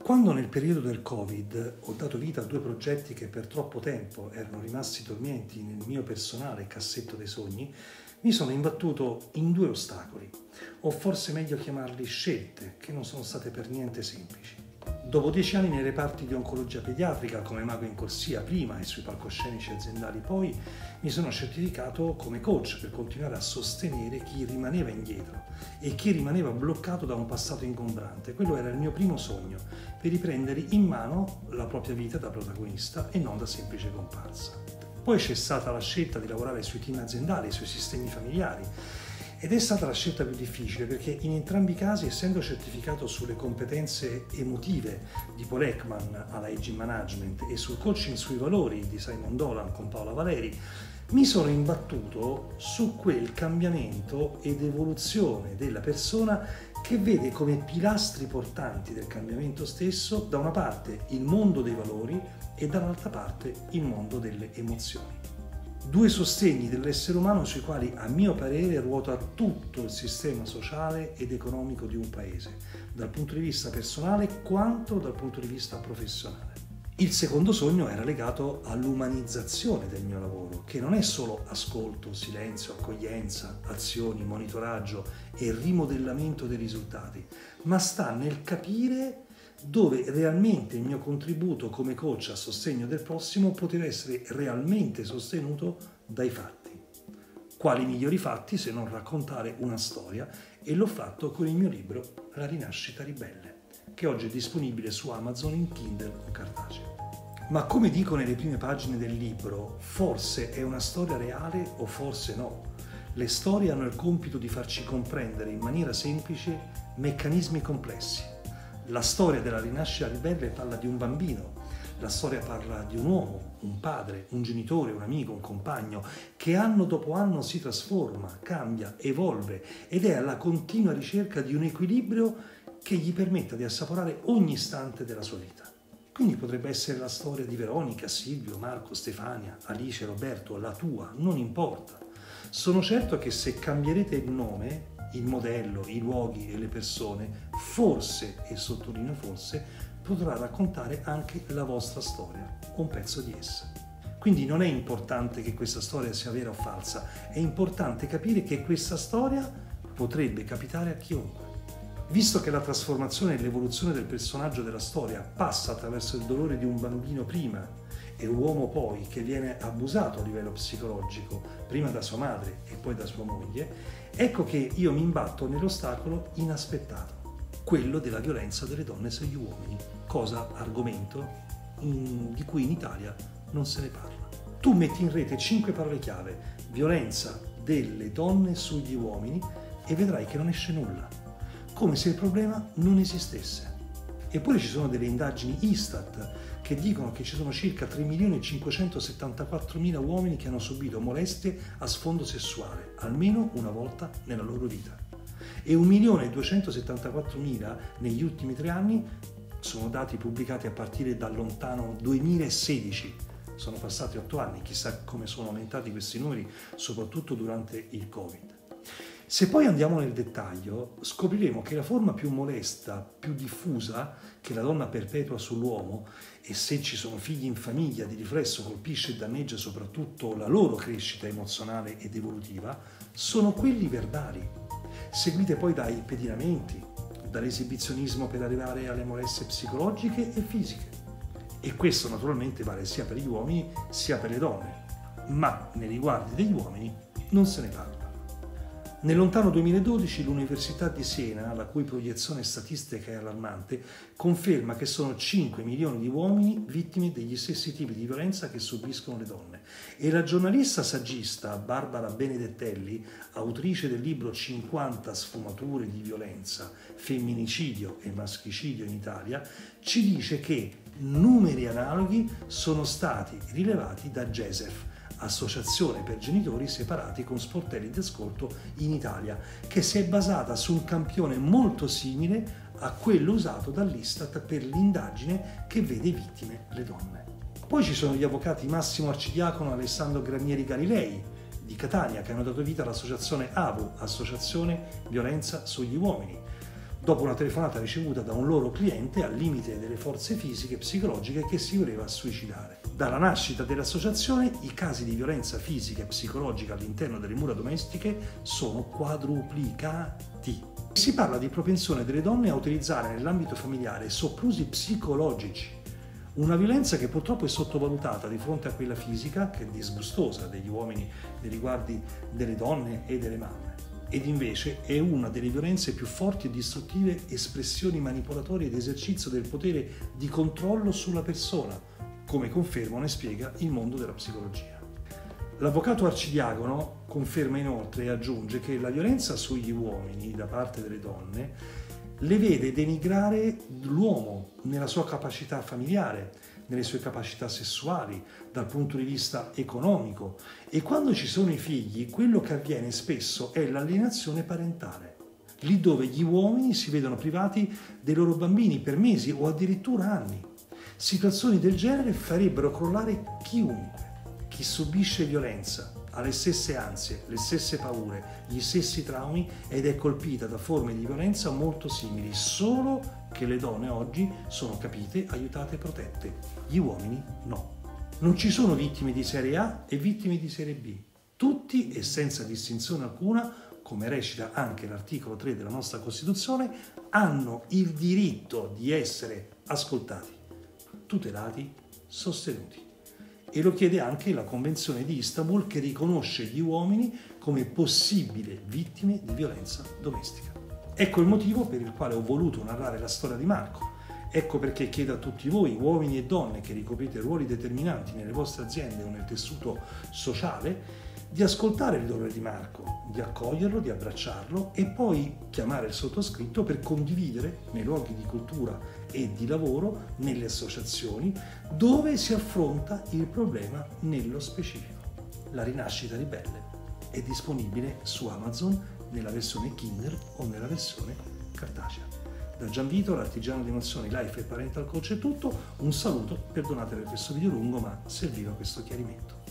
Quando nel periodo del Covid ho dato vita a due progetti che per troppo tempo erano rimasti dormienti nel mio personale cassetto dei sogni, mi sono imbattuto in due ostacoli, o forse meglio chiamarli scelte, che non sono state per niente semplici. Dopo 10 anni nei reparti di oncologia pediatrica come mago in corsia prima e sui palcoscenici aziendali poi, mi sono certificato come coach per continuare a sostenere chi rimaneva indietro e chi rimaneva bloccato da un passato ingombrante. Quello era il mio primo sogno, per riprendere in mano la propria vita da protagonista e non da semplice comparsa. Poi c'è stata la scelta di lavorare sui team aziendali, sui sistemi familiari, ed è stata la scelta più difficile perché in entrambi i casi, essendo certificato sulle competenze emotive di Paul Ekman alla Aging Management e sul coaching sui valori di Simon Dolan con Paola Valeri, mi sono imbattuto su quel cambiamento ed evoluzione della persona che vede come pilastri portanti del cambiamento stesso da una parte il mondo dei valori e dall'altra parte il mondo delle emozioni. Due sostegni dell'essere umano sui quali, a mio parere, ruota tutto il sistema sociale ed economico di un paese, dal punto di vista personale quanto dal punto di vista professionale. Il secondo sogno era legato all'umanizzazione del mio lavoro, che non è solo ascolto, silenzio, accoglienza, azioni, monitoraggio e rimodellamento dei risultati, ma sta nel capire dove realmente il mio contributo come coach a sostegno del prossimo poteva essere realmente sostenuto dai fatti. Quali migliori fatti se non raccontare una storia? E l'ho fatto con il mio libro La rinascita ribelle, che oggi è disponibile su Amazon in Kindle o cartaceo. Ma come dico nelle prime pagine del libro, forse è una storia reale o forse no. Le storie hanno il compito di farci comprendere in maniera semplice meccanismi complessi. La storia della rinascita ribelle parla di un bambino, la storia parla di un uomo, un padre, un genitore, un amico, un compagno, che anno dopo anno si trasforma, cambia, evolve ed è alla continua ricerca di un equilibrio che gli permetta di assaporare ogni istante della sua vita. Quindi potrebbe essere la storia di Veronica, Silvio, Marco, Stefania, Alice, Roberto, la tua, non importa. Sono certo che se cambierete il nome, il modello, i luoghi e le persone, forse, e sottolineo forse, potrà raccontare anche la vostra storia, un pezzo di essa. Quindi non è importante che questa storia sia vera o falsa, è importante capire che questa storia potrebbe capitare a chiunque. Visto che la trasformazione e l'evoluzione del personaggio della storia passa attraverso il dolore di un bambino prima e un uomo poi che viene abusato a livello psicologico, prima da sua madre e poi da sua moglie, ecco che io mi imbatto nell'ostacolo inaspettato, quello della violenza delle donne sugli uomini, argomento di cui in Italia non se ne parla. Tu metti in rete 5 parole chiave, violenza delle donne sugli uomini, e vedrai che non esce nulla, come se il problema non esistesse. Eppure ci sono delle indagini Istat che dicono che ci sono circa 3.574.000 uomini che hanno subito molestie a sfondo sessuale, almeno una volta nella loro vita. E 1.274.000 negli ultimi 3 anni, sono dati pubblicati a partire dal lontano 2016. Sono passati 8 anni, chissà come sono aumentati questi numeri, soprattutto durante il Covid. Se poi andiamo nel dettaglio, scopriremo che la forma più molesta, più diffusa che la donna perpetua sull'uomo, e se ci sono figli in famiglia di riflesso colpisce e danneggia soprattutto la loro crescita emozionale ed evolutiva, sono quelli verbali, seguite poi dai pedinamenti, dall'esibizionismo per arrivare alle molestie psicologiche e fisiche. E questo naturalmente vale sia per gli uomini sia per le donne, ma nei riguardi degli uomini non se ne parla. Nel lontano 2012 l'Università di Siena, la cui proiezione statistica è allarmante, conferma che sono 5 milioni di uomini vittime degli stessi tipi di violenza che subiscono le donne. E la giornalista saggista Barbara Benedettelli, autrice del libro 50 sfumature di violenza, femminicidio e maschicidio in Italia, ci dice che numeri analoghi sono stati rilevati da GESEF, Associazione per genitori separati con sportelli di ascolto in Italia, che si è basata su un campione molto simile a quello usato dall'Istat per l'indagine che vede vittime le donne. Poi ci sono gli avvocati Massimo Arcidiacono e Alessandro Granieri Galilei di Catania, che hanno dato vita all'associazione AVU, Associazione Violenza sugli Uomini. dopo una telefonata ricevuta da un loro cliente al limite delle forze fisiche e psicologiche che si voleva suicidare. Dalla nascita dell'associazione i casi di violenza fisica e psicologica all'interno delle mura domestiche sono quadruplicati. Si parla di propensione delle donne a utilizzare nell'ambito familiare soprusi psicologici, una violenza che purtroppo è sottovalutata di fronte a quella fisica, che è disgustosa degli uomini nei riguardi delle donne e delle mamme. Ed invece è una delle violenze più forti e distruttive espressioni manipolatorie ed esercizio del potere di controllo sulla persona, come conferma e spiega il mondo della psicologia. L'avvocato arcidiacono conferma inoltre e aggiunge che la violenza sugli uomini da parte delle donne le vede denigrare l'uomo nella sua capacità familiare, nelle sue capacità sessuali, dal punto di vista economico, e quando ci sono i figli quello che avviene spesso è l'alienazione parentale, lì dove gli uomini si vedono privati dei loro bambini per mesi o addirittura anni. Situazioni del genere farebbero crollare chiunque. Chi subisce violenza ha le stesse ansie, le stesse paure, gli stessi traumi ed è colpita da forme di violenza molto simili, solo che le donne oggi sono capite, aiutate e protette. Gli uomini no. Non ci sono vittime di serie A e vittime di serie B. Tutti e senza distinzione alcuna, come recita anche l'articolo 3 della nostra Costituzione, hanno il diritto di essere ascoltati, tutelati, sostenuti. E lo chiede anche la Convenzione di Istanbul, che riconosce gli uomini come possibili vittime di violenza domestica. Ecco il motivo per il quale ho voluto narrare la storia di Marco. Ecco perché chiedo a tutti voi, uomini e donne che ricoprite ruoli determinanti nelle vostre aziende o nel tessuto sociale, di ascoltare il dolore di Marco, di accoglierlo, di abbracciarlo e poi chiamare il sottoscritto per condividere nei luoghi di cultura e di lavoro, nelle associazioni, dove si affronta il problema nello specifico. La rinascita ribelle è disponibile su Amazon nella versione Kindle o nella versione cartacea. Da Gianvito, l'artigiano di emozioni, life e parental coach è tutto. Un saluto, perdonate per questo video lungo, ma serviva questo chiarimento.